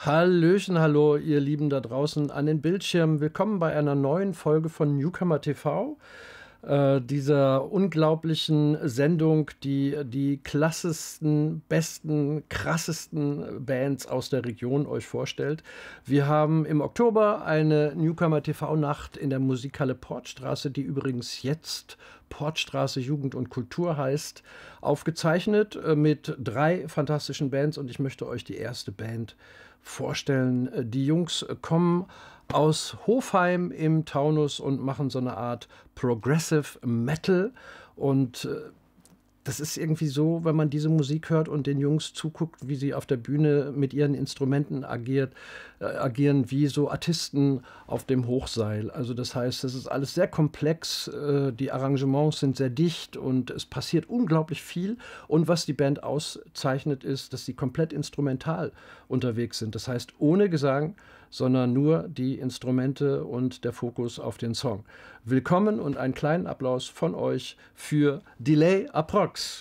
Hallöchen, hallo, ihr Lieben da draußen an den Bildschirmen. Willkommen bei einer neuen Folge von Newcomer TV, dieser unglaublichen Sendung, die die klassesten, besten, krassesten Bands aus der Region euch vorstellt. Wir haben im Oktober eine Newcomer TV-Nacht in der Musikhalle Portstraße, die übrigens jetzt Portstraße Jugend und Kultur heißt, aufgezeichnet mit 3 fantastischen Bands, und ich möchte euch die erste Band vorstellen. Die Jungs kommen aus Hofheim im Taunus und machen so eine Art Progressive Metal, und das ist irgendwie so, wenn man diese Musik hört und den Jungs zuguckt, wie sie auf der Bühne mit ihren Instrumenten agieren wie so Artisten auf dem Hochseil. Also das heißt, es ist alles sehr komplex, die Arrangements sind sehr dicht und es passiert unglaublich viel. Und was die Band auszeichnet, ist, dass sie komplett instrumental unterwegs sind. Das heißt, ohne Gesang, sondern nur die Instrumente und der Fokus auf den Song. Willkommen und einen kleinen Applaus von euch für Delay Approx.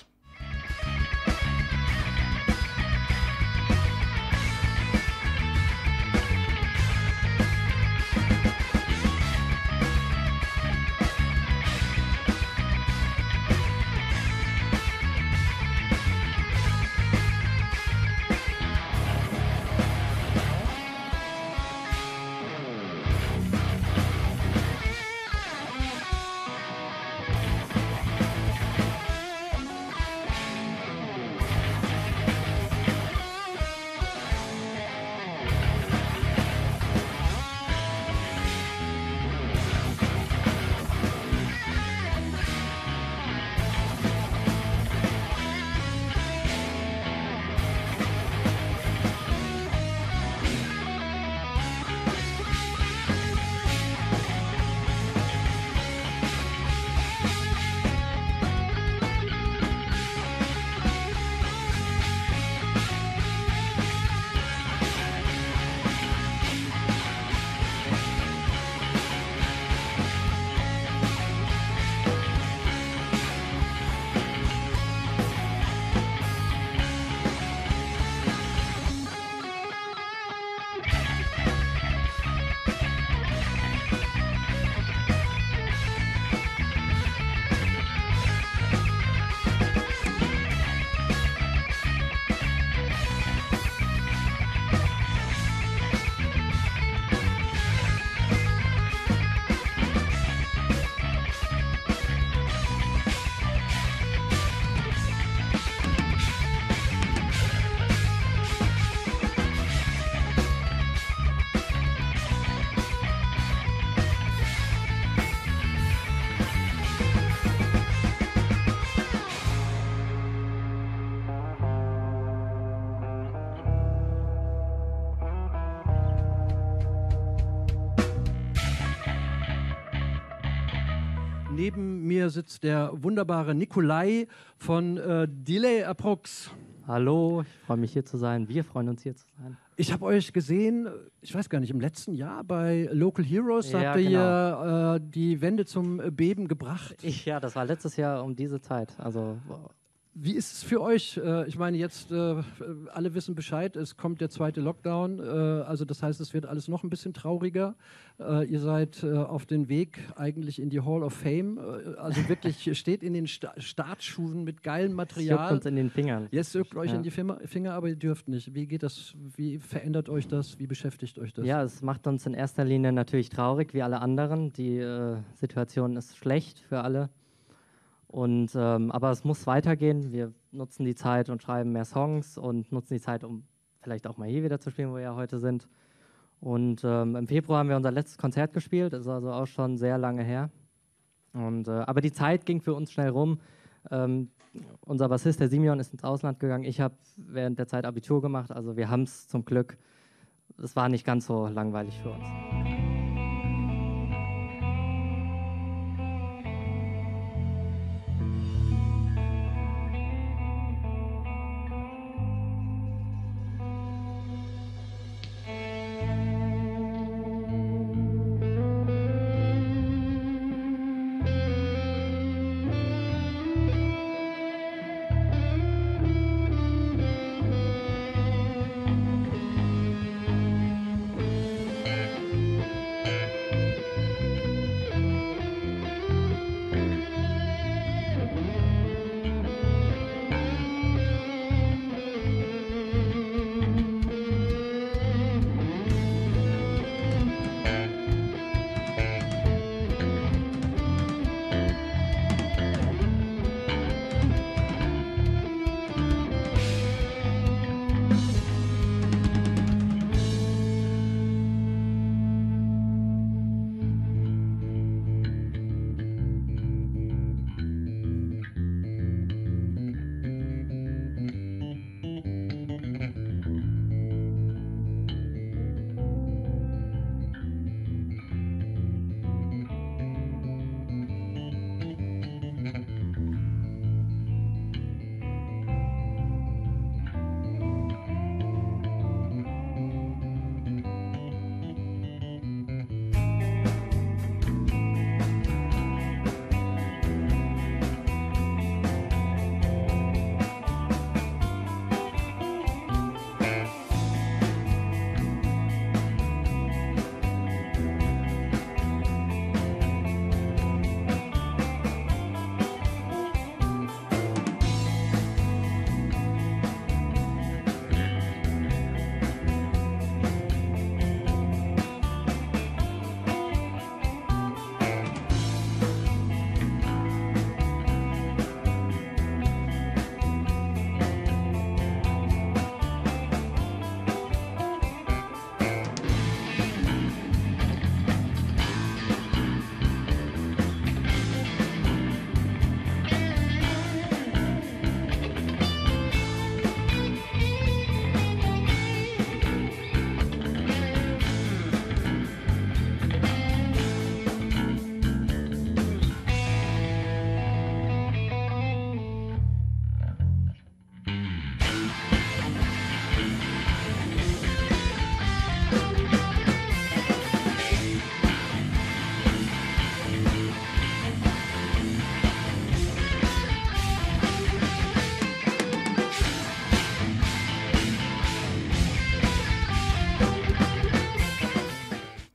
Neben mir sitzt der wunderbare Nikolai von Delay Approx. Hallo, ich freue mich hier zu sein. Wir freuen uns hier zu sein. Ich habe euch gesehen, ich weiß gar nicht, im letzten Jahr bei Local Heroes, da Ja, habt ihr genau. hier die Wände zum Beben gebracht. Ja, das war letztes Jahr um diese Zeit. Also Wie ist es für euch? Ich meine, jetzt alle wissen Bescheid, es kommt der zweite Lockdown. Also das heißt, es wird alles noch ein bisschen trauriger. Ihr seid auf dem Weg eigentlich in die Hall of Fame. Also wirklich, ihr steht in den Startschuhen mit geilem es Material. juckt uns in den Fingern. Jetzt juckt euch Ja. in die Finger, aber ihr dürft nicht. Wie geht das? Wie verändert euch das? Wie beschäftigt euch das? Ja, es macht uns in erster Linie natürlich traurig, wie alle anderen. Die Situation ist schlecht für alle. Aber es muss weitergehen. Wir nutzen die Zeit und schreiben mehr Songs und nutzen die Zeit, um vielleicht auch mal hier wieder zu spielen, wo wir ja heute sind. Und im Februar haben wir unser letztes Konzert gespielt, das ist also auch schon sehr lange her. Aber die Zeit ging für uns schnell rum. Unser Bassist, der Simeon, ist ins Ausland gegangen. Ich habe während der Zeit Abitur gemacht, also wir haben es zum Glück. Es war nicht ganz so langweilig für uns.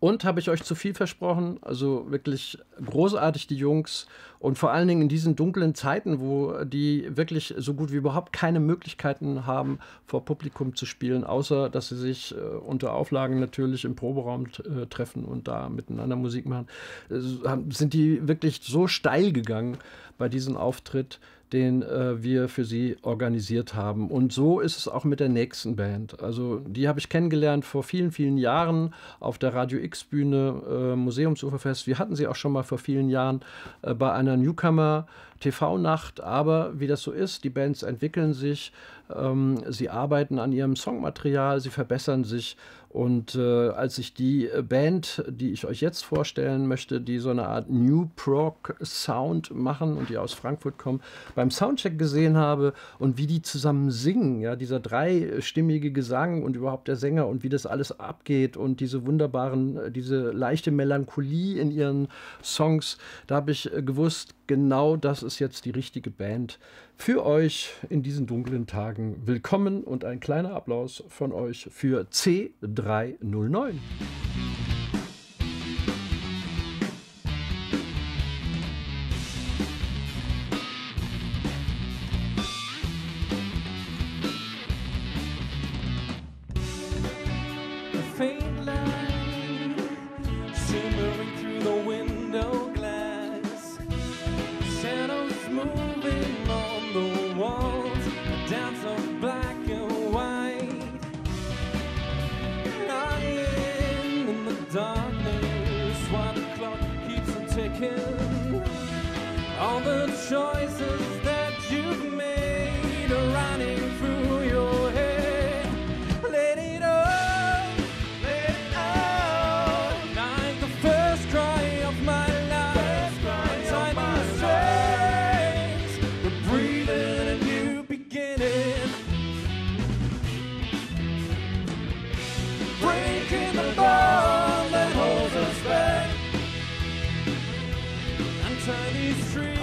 Und habe ich euch zu viel versprochen? Also wirklich großartig, die Jungs. Und vor allen Dingen in diesen dunklen Zeiten, wo die wirklich so gut wie überhaupt keine Möglichkeiten haben, vor Publikum zu spielen, außer dass sie sich unter Auflagen natürlich im Proberaum treffen und da miteinander Musik machen, sind die wirklich so steil gegangen bei diesem Auftritt, den wir für sie organisiert haben. Und so ist es auch mit der nächsten Band. Also die habe ich kennengelernt vor vielen, vielen Jahren auf der Radio X-Bühne, Museumsuferfest. Wir hatten sie auch schon mal vor vielen Jahren bei einer Newcomer TV-Nacht. Aber wie das so ist, die Bands entwickeln sich, sie arbeiten an ihrem Songmaterial, sie verbessern sich. Und als ich die Band, die ich euch jetzt vorstellen möchte, die so eine Art New Prog Sound machen und die aus Frankfurt kommen, beim Soundcheck gesehen habe und wie die zusammen singen, ja, dieser dreistimmige Gesang und überhaupt der Sänger und wie das alles abgeht und diese diese leichte Melancholie in ihren Songs, da habe ich gewusst, genau das ist jetzt die richtige Band für euch in diesen dunklen Tagen. Willkommen und ein kleiner Applaus von euch für C309. All the choices that you've made are running through your head. Let it out, like the first cry of my life. Untie these strings, we're breathing a new beginning. Breaking the bond that holds us back. Untie these strings.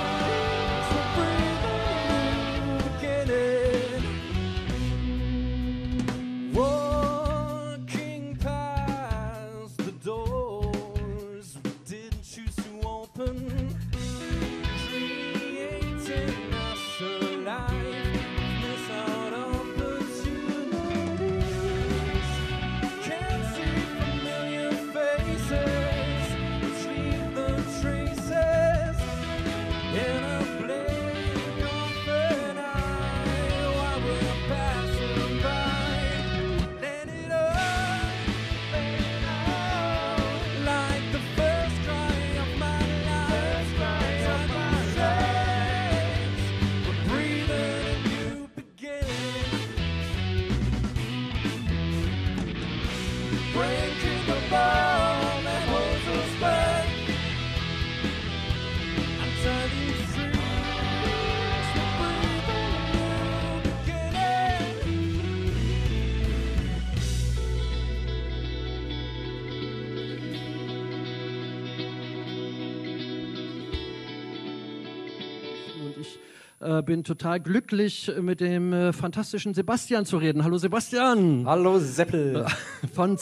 Bin total glücklich, mit dem fantastischen Sebastian zu reden. Hallo Sebastian. Hallo Seppel. Von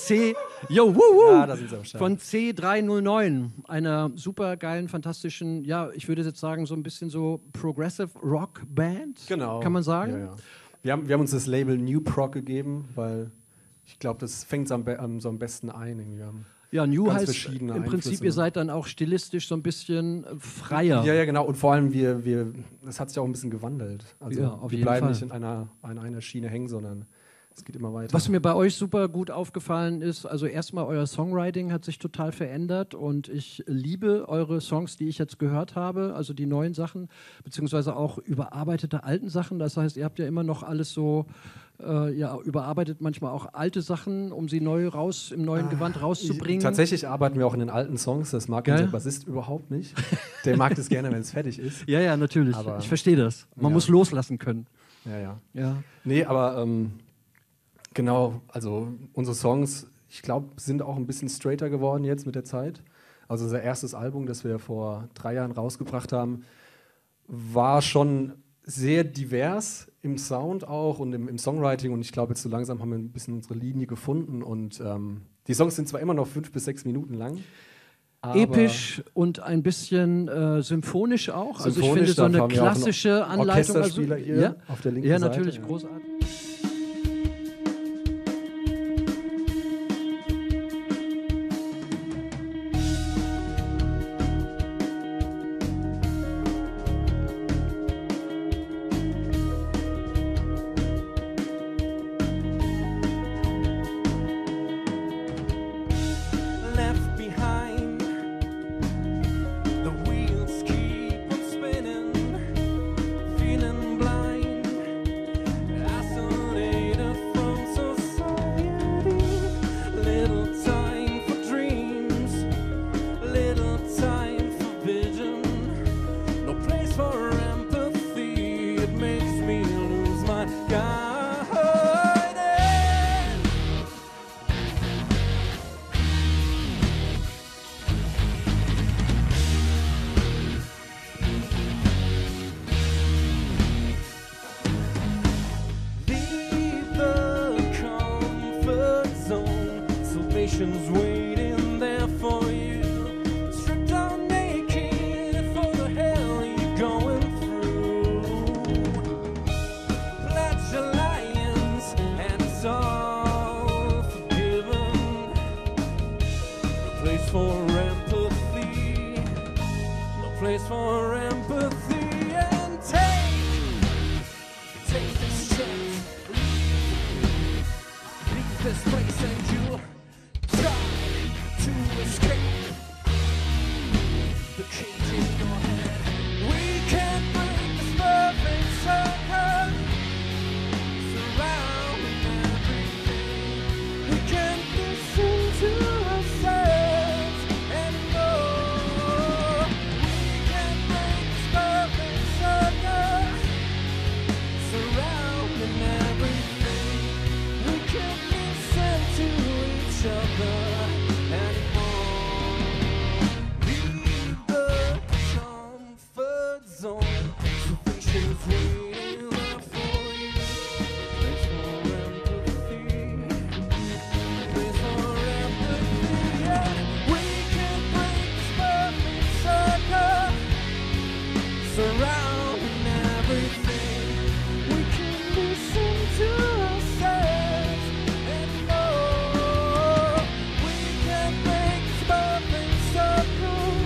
da sind sie am Start. Von C309, einer super geilen, fantastischen, ja, ich würde jetzt sagen, so ein bisschen so Progressive Rock Band. Genau. Kann man sagen? Ja, ja. Wir haben uns das Label New Prog gegeben, weil ich glaube, das fängt so am besten ein. Wir haben ja, New ganz heißt im Prinzip, Einflüsse. ihr seid dann auch stilistisch so ein bisschen freier. Ja, genau. Und vor allem, das hat sich auch ein bisschen gewandelt. Also ja, auf wir jeden bleiben Fall. nicht an einer Schiene hängen, sondern es geht immer weiter. Was mir bei euch super gut aufgefallen ist, also erstmal euer Songwriting hat sich total verändert und ich liebe eure Songs, die ich jetzt gehört habe, also die neuen Sachen, beziehungsweise auch überarbeitete alten Sachen. Das heißt, ihr habt ja immer noch alles so überarbeitet manchmal auch alte Sachen, um sie neu im neuen Gewand rauszubringen. Tatsächlich arbeiten wir auch in den alten Songs, das mag unser Bassist überhaupt nicht. Der mag das gerne, wenn es fertig ist. Ja, natürlich. Aber ich verstehe das. Man muss loslassen können. Ja. Nee, aber genau, also unsere Songs, ich glaube, sind auch ein bisschen straighter geworden jetzt mit der Zeit. Also unser erstes Album, das wir vor 3 Jahren rausgebracht haben, war schon sehr divers im Sound auch und im Songwriting und ich glaube, jetzt so langsam haben wir ein bisschen unsere Linie gefunden und die Songs sind zwar immer noch 5 bis 6 Minuten lang. Episch und ein bisschen symphonisch auch. Also ich finde Symphonisch, so eine da haben wir auch einen klassische Anleitung. Orchesterspieler hier auf der linken ja, Seite. natürlich großartig. Left behind, the wheels keep on spinning, feeling blind, isolated from society. Little time for dreams, little time for vision, no place for empathy. It makes me lose my guidance. Leave the comfort zone. Salvation's waiting there for you. Stripped down naked for the hell you're going through. Pledge alliance and it's all forgiven. No place for empathy. No place for empathy. And take this chance. Leave this place and you'll try to escape the cage in your head. We can't break this perfect circle surrounding everything. We can't listen to ourselves anymore. We can't break this perfect circle surrounding everything. We can't listen to each other anymore. Leave the comfort zone. Salvation's waiting there for you. Place for empathy. Place for empathy. Yeah. We can break this perfect circle surrounding everything. We can listen to ourselves anymore. We can break this perfect circle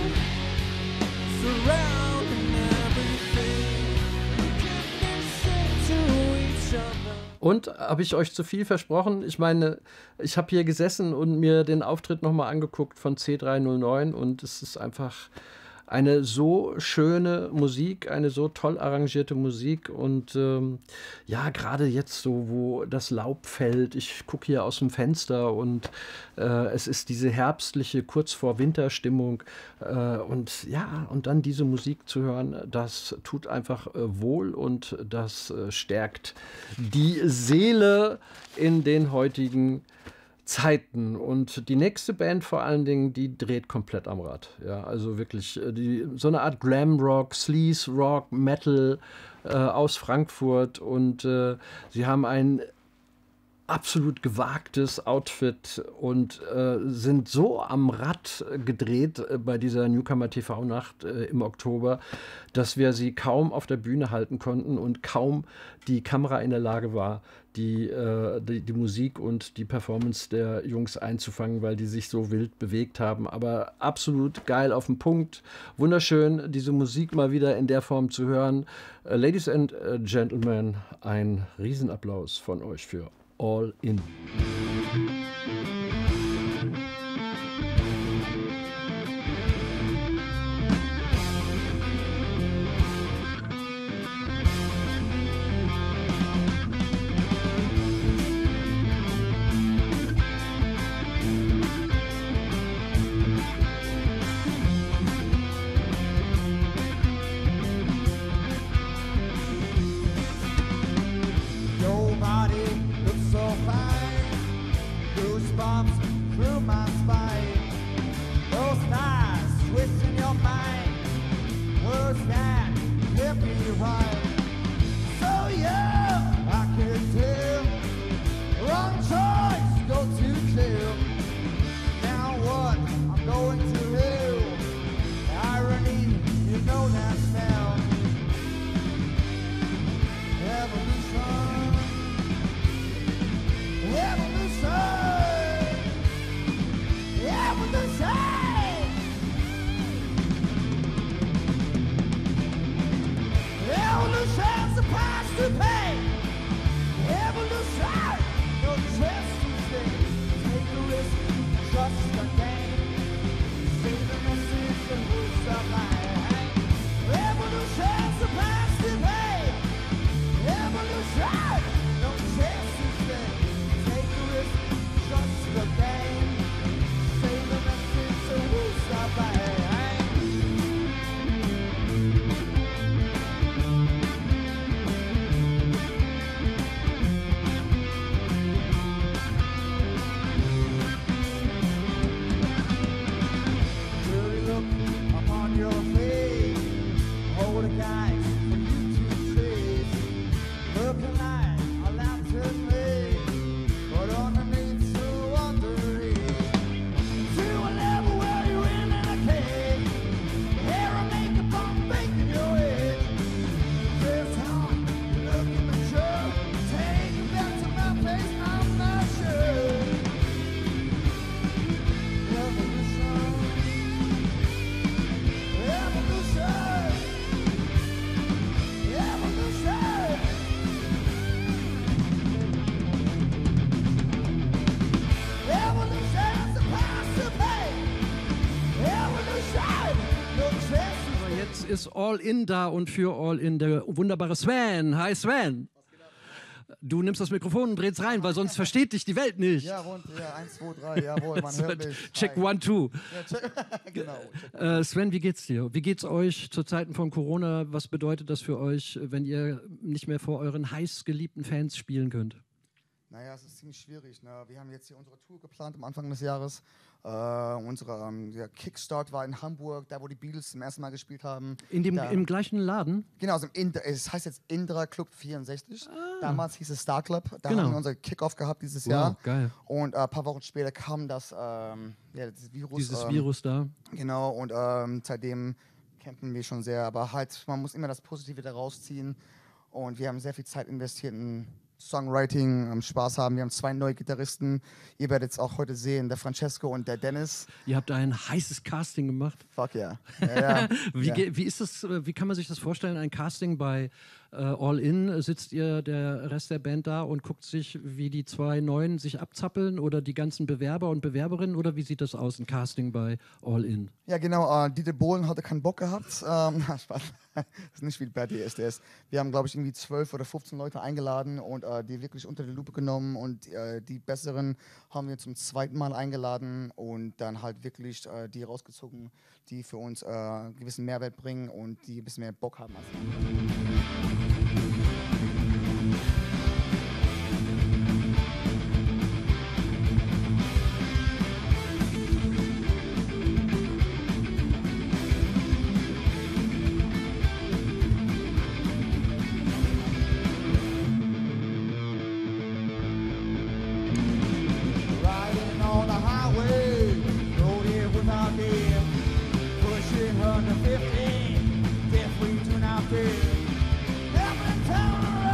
surrounding everything. We can listen to each other. Und habe ich euch zu viel versprochen? Ich meine, ich habe hier gesessen und mir den Auftritt nochmal angeguckt von C309 und es ist einfach eine so schöne Musik, eine so toll arrangierte Musik und ja, gerade jetzt so, wo das Laub fällt, ich gucke hier aus dem Fenster und es ist diese herbstliche, kurz vor Winterstimmung und ja, und dann diese Musik zu hören, das tut einfach wohl und das stärkt die Seele in den heutigen Zeiten. Und die nächste Band vor allen Dingen, die dreht komplett am Rad. Ja, also wirklich so eine Art Glam-Rock, Sleaze-Rock, Metal aus Frankfurt. Und sie haben ein absolut gewagtes Outfit und sind so am Rad gedreht bei dieser Newcomer TV-Nacht im Oktober, dass wir sie kaum auf der Bühne halten konnten und kaum die Kamera in der Lage war, die Musik und die Performance der Jungs einzufangen, weil die sich so wild bewegt haben. Aber absolut geil auf den Punkt. Wunderschön, diese Musik mal wieder in der Form zu hören. Ladies and Gentlemen, ein Riesenapplaus von euch für All In. Your body looks so fine. guys for you to trace. Looking like a lantern maid, but underneath so underrated. To a level where you're in a cave, hair and makeup on making your head. First time you look in the mirror, take it back to my face, I'm not sure. Revolution, revolution, revolution. Revolution's the price to pay. Revolution, no chance to Aber jetzt ist All In da und für All In der wunderbare Sven. Hi Sven. Du nimmst das Mikrofon und drehst rein, weil sonst versteht dich die Welt nicht. Ja, rund, ja, 1, 2, 3, jawohl, man hört mich. Check Hi. 1, 2. Ja, check, genau. Sven, wie geht's dir? Wie geht's euch zu Zeiten von Corona? Was bedeutet das für euch, wenn ihr nicht mehr vor euren heiß geliebten Fans spielen könnt? Naja, es ist ziemlich schwierig. Ne? Wir haben jetzt hier unsere Tour geplant am Anfang des Jahres. Der Kickstart war in Hamburg, da wo die Beatles zum ersten Mal gespielt haben. Im gleichen Laden? Genau, also es heißt jetzt Indra Club 64. Damals hieß es Star Club. Da Genau. haben wir unser Kickoff gehabt dieses Wow, Jahr. geil. Und ein paar Wochen später kam das Virus. Dieses Virus da. Genau, und seitdem campen wir schon sehr. Aber halt, man muss immer das Positive da rausziehen. Und wir haben sehr viel Zeit investiert in Songwriting, Spaß haben. Wir haben 2 neue Gitarristen. Ihr werdet es auch heute sehen, der Francesco und der Dennis. Ihr habt ein heißes Casting gemacht. Fuck yeah. Ja. Wie ist das, wie kann man sich das vorstellen, ein Casting bei All In? Sitzt ihr, der Rest der Band da und guckt sich, wie die 2 Neuen sich abzappeln oder die ganzen Bewerber und Bewerberinnen oder wie sieht das aus, ein Casting bei All In? Ja, genau. Dieter Bohlen hatte keinen Bock gehabt. Spaß. Das ist nicht wie bei DSDS. Wir haben, glaube ich, irgendwie 12 oder 15 Leute eingeladen und die wirklich unter die Lupe genommen und die Besseren haben wir zum 2. Mal eingeladen und dann halt wirklich die rausgezogen, die für uns einen gewissen Mehrwert bringen und die ein bisschen mehr Bock haben als wir. Riding on the highway, rode here without them. Pushing 115, death we do not fear. Every town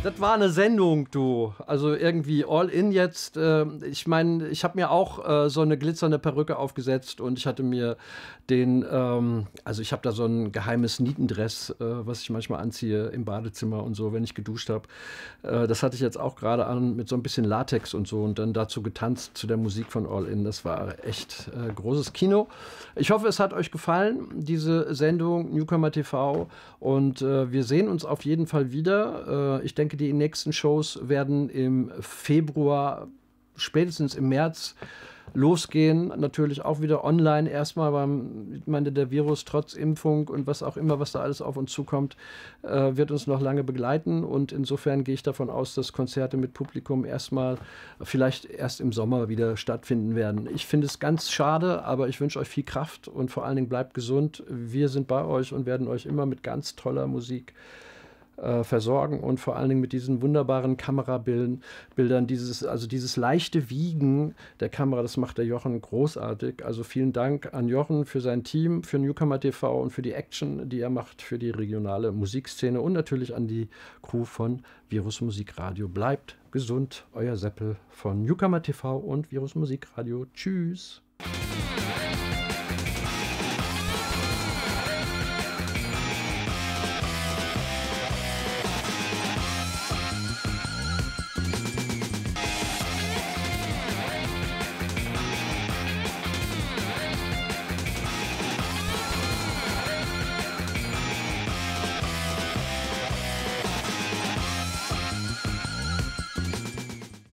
Das war eine Sendung, du. Also irgendwie all in jetzt. Ich meine, ich habe mir auch so eine glitzernde Perücke aufgesetzt und ich hatte mir also ich habe da so ein geheimes Nietendress, was ich manchmal anziehe im Badezimmer und so, wenn ich geduscht habe. Das hatte ich jetzt auch gerade an mit so ein bisschen Latex und so und dann dazu getanzt zu der Musik von All In. Das war echt großes Kino. Ich hoffe, es hat euch gefallen, diese Sendung Newcomer TV, und wir sehen uns auf jeden Fall wieder. Ich denke, die nächsten Shows werden im Februar, spätestens im März losgehen. Natürlich auch wieder online erstmal, weil ich meine, der Virus trotz Impfung und was auch immer, was da alles auf uns zukommt, wird uns noch lange begleiten. Und insofern gehe ich davon aus, dass Konzerte mit Publikum erstmal vielleicht erst im Sommer wieder stattfinden werden. Ich finde es ganz schade, aber ich wünsche euch viel Kraft und vor allen Dingen bleibt gesund. Wir sind bei euch und werden euch immer mit ganz toller Musik versorgen und vor allen Dingen mit diesen wunderbaren Kamerabildern, dieses leichte Wiegen der Kamera, das macht der Jochen großartig. Also vielen Dank an Jochen für sein Team, für Newcomer TV und für die Action, die er macht für die regionale Musikszene, und natürlich an die Crew von Virus Musikradio. Bleibt gesund, euer Seppel von Newcomer TV und Virus Musikradio. Tschüss.